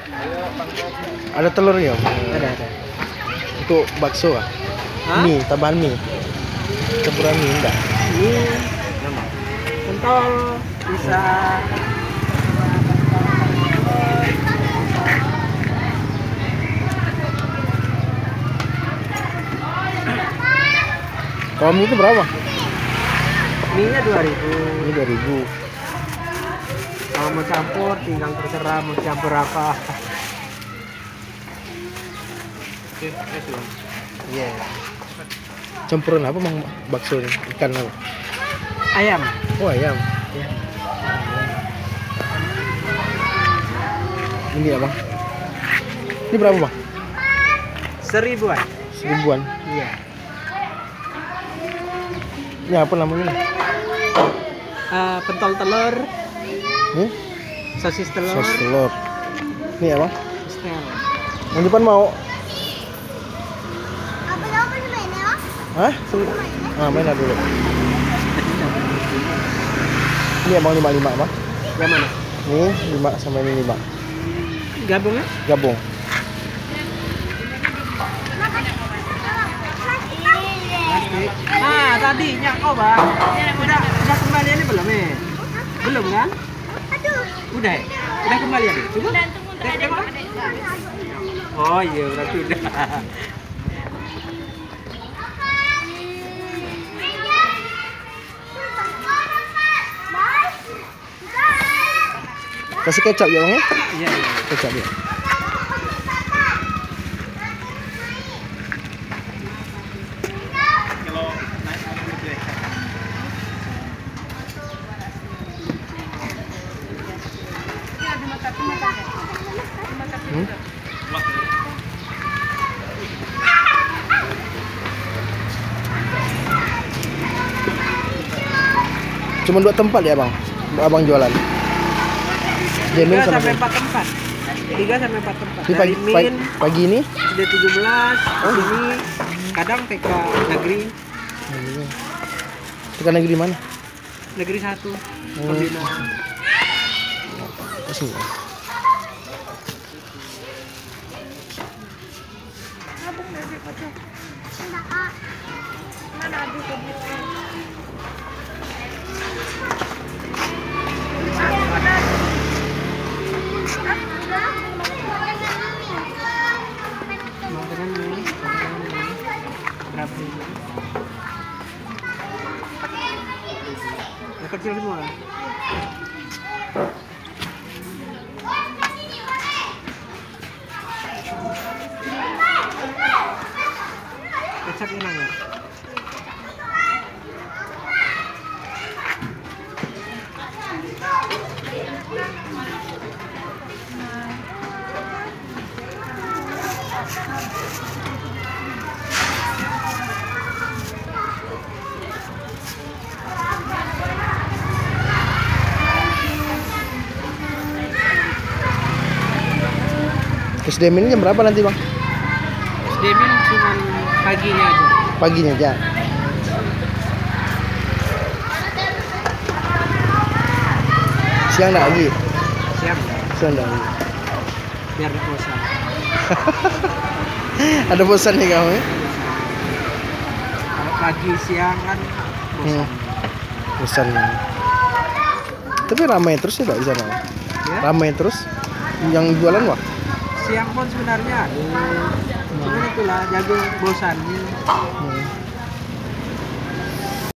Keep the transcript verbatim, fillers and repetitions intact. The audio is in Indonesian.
Ada telurnya? Ada, ada. Untuk bakso ah? Hah? Mie, tambahan mie. Campuran mie enggak? Ini pentol bisa. Kalau mie itu berapa? Mie-nya dua ribu. Ini dua ribu. Kalau mau campur tinggal terserah mau campur apa. Iya. Campuran apa mang bakso ini? Ikan apa? Ayam. Oh ayam. Ya. Ini ya bang? Ini berapa bang? Seribuan. Seribuan. Iya. Ini apa namanya? Uh, pentol telur. Hmm? Sosis telur. Sos telur. Ini ya bang? Stel. Yang depan mau? Hah? Nah, main dulu. Ini ya bang lima lima bang? Yang mana? Ini lima sama ini lima. Gabung ya? Gabung. Ah, tadi nyangkau bang. Udah, udah kembali ini belum ya? Belum kan? Udah ya? Udah kembali ya? Coba. Oh iya, berarti udah. Kasih kecap ya bang ya? Iya, iya. Kecap ya. Hmm? Cuma dua tempat ya bang? Abang jualan? Tiga sampai empat tempat. Tiga sampai empat tempat. Ini pagi, Dari pagi, Min, pagi ini? D tujuh belas, Oh. sini kadang T K negeri. Tekan negeri mana? Negeri satu. Hmm. Pembina. Kasih. Mau dengan ini, berapa ini? Yang kecil semua. Kecap enak ya? S D M ini jam berapa nanti bang? Demin cuma paginya aja. Paginya aja. Siang enggak lagi? Siap. Siang enggak lagi. Biar gak bosan. Ada bosan nih kamu ya? Kalau pagi siang kan bosan. Hmm. Bosan. Tapi ramai terus ya enggak di sana? Ya? Ramai terus. Yang jualan wah? Siang pun sebenarnya ada. Cuman itulah jago bosan. Hmm.